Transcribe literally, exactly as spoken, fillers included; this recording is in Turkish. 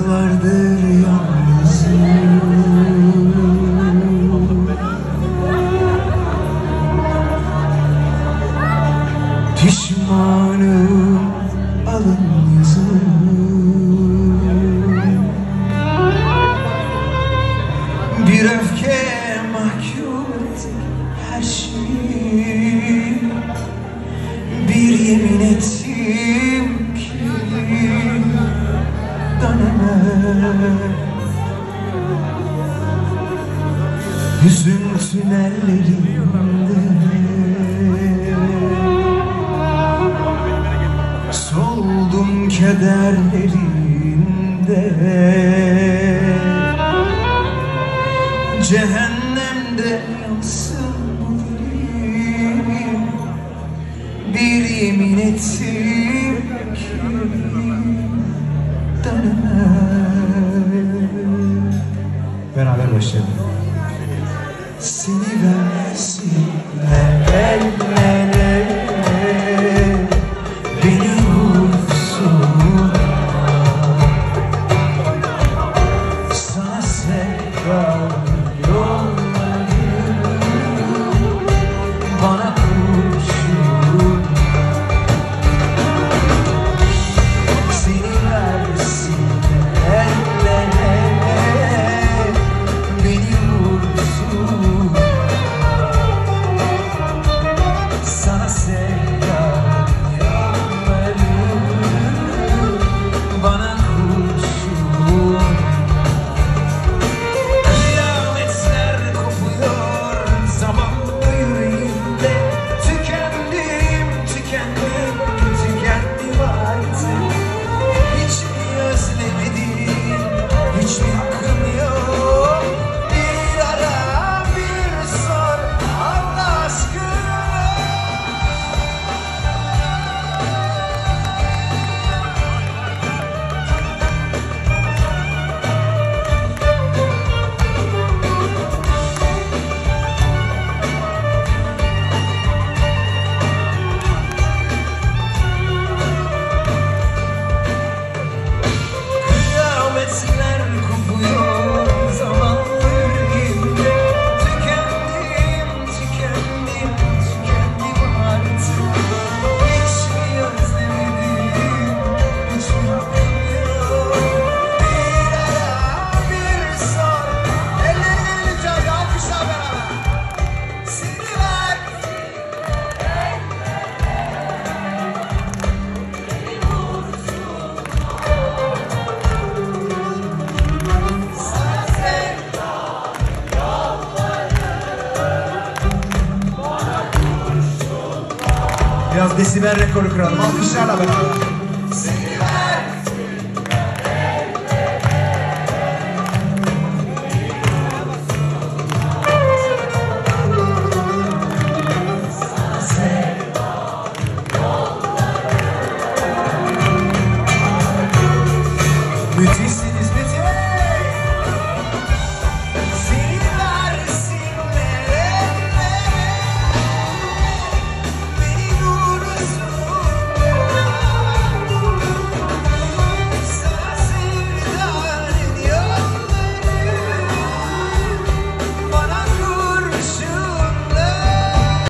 yıllardır yalnızım. Pişmanım alın yazım. Bir öfke mahkum ettik her şeyi. Bir yemin ettim ki dönemem. Hüzün tünellerinde soldum kederlerinde. Cehennemde yansın bu dilim. Bir yemin ettim ki dönemem. Beraber başlayalım. Seni versinler ellere, beni vursun. Sana sevda yolları, bana kurşun. Seni versinler ellere, beni vursun. Sana sevda yolları, bana kurşun. Kıyametler kopuyor zamanla yüreğimde. Tükendim, tükendim, tükendim artık. Hiç mi özlemedim, hiç mi hakkım yok? Bir ara bir sor Allah aşkına. Kıyametler kopuyor zamanla yüreğimde. Tükendim, tükendim, tükendim artık. Hiç mi özlemedim, hiç mi hakkım yok? Bir ara bir sor. Elleri gelince hadi alkışlar beraber. Seni ver. Biraz desibel rekoru kıralım. Alkışlarla beraber.